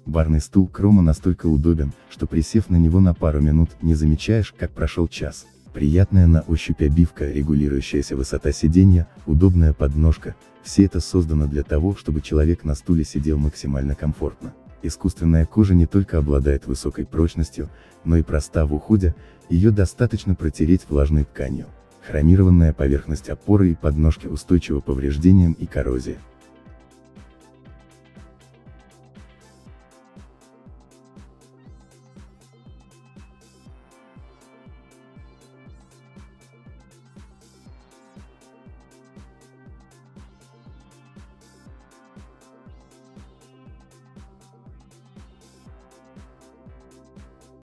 Барный стул Крома настолько удобен, что присев на него на пару минут, не замечаешь, как прошел час. Приятная на ощупь обивка, регулирующаяся высота сиденья, удобная подножка – все это создано для того, чтобы человек на стуле сидел максимально комфортно. Искусственная кожа не только обладает высокой прочностью, но и проста в уходе, ее достаточно протереть влажной тканью. Хромированная поверхность опоры и подножки устойчива к повреждениям и коррозии.